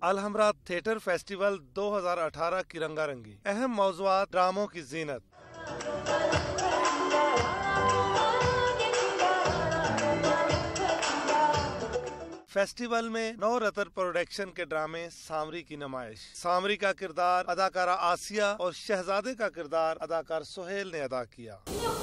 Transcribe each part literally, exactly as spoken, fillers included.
अल-हमरा theatre festival दो हज़ार अठारह की रंगारंगी, अहम मौज़ूआत, ड्रामों की जीनत। फेस्टिवल में नवरत्न प्रोडक्शन के ड्रामे सामरी की नुमाइश। सामरी का किरदार अदाकारा आसिया और शहजादे का किरदार अदाकार सुहेल ने अदा किया।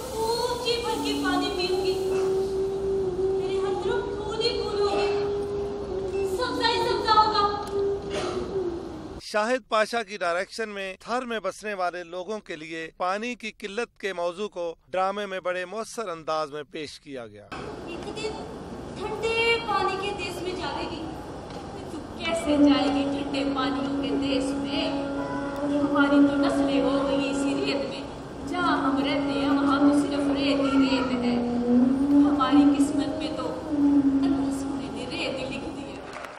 शाहिद पाशा की डायरेक्शन में थर में बसने वाले लोगों के लिए पानी की किल्लत के मौजू को ड्रामे में बड़े मौसर अंदाज में पेश किया गया। एक दिन ठंडे पानी के देश में जाएगी, तू कैसे जाएगी ठंडे पानियों के देश में? हमारी तो नस्लें हो गई इसी रेत में, जहाँ हम रहते हैं वहाँ तो सिर्फ रेत ही रेत है। हमारी किस्मत में तो अल्लाह सोने ने रेत ही लिख दी है।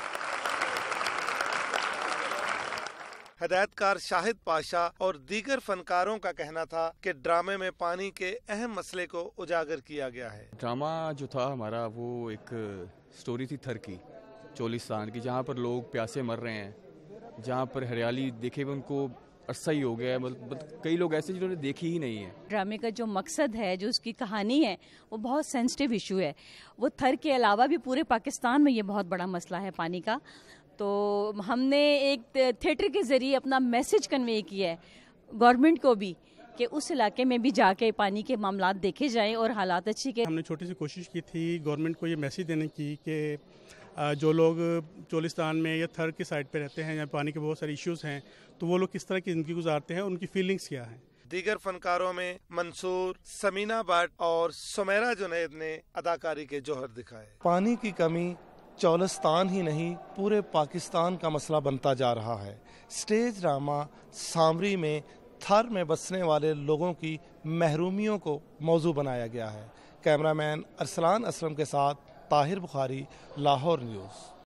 हिदायतकार शाहिद पाशा और दीगर फनकारों का कहना था कि ड्रामे में पानी के अहम मसले को उजागर किया गया है। ड्रामा जो था हमारा वो एक स्टोरी थी थर की, चोलिस्तान की, जहाँ पर लोग प्यासे मर रहे हैं, जहाँ पर हरियाली देखे हुए उनको अरसा ही हो गया है। मतलब कई लोग ऐसे जिन्होंने देखी ही नहीं है। ड्रामे का जो मकसद है, जो उसकी कहानी है, वो बहुत सेंसिटिव इशू है। वो थर के अलावा भी पूरे पाकिस्तान में ये बहुत बड़ा मसला है पानी का। तो हमने एक थिएटर के ज़रिए अपना मैसेज कन्वे किया है गवर्नमेंट को भी कि उस इलाके में भी जाके पानी के मामलात देखे जाएं और हालात अच्छी के। हमने छोटी सी कोशिश की थी गवर्नमेंट को ये मैसेज देने की कि जो लोग चोलिस्तान में या थर की साइड पे रहते हैं, या पानी के बहुत सारे इश्यूज़ हैं, तो वो लोग किस तरह की ज़िंदगी गुजारते हैं, उनकी फीलिंग्स क्या हैं। दीगर फनकारों में मंसूर, समीना भट्ट और सुमेरा जुनैद ने अदाकारी के जौहर दिखाए। पानी की कमी चौलिस्तान ही नहीं पूरे पाकिस्तान का मसला बनता जा रहा है। स्टेज ड्रामा सामरी में थर में बसने वाले लोगों की महरूमियों को मौजू बनाया गया है। कैमरामैन अरसलान असलम के साथ ताहिर बुखारी, लाहौर न्यूज़।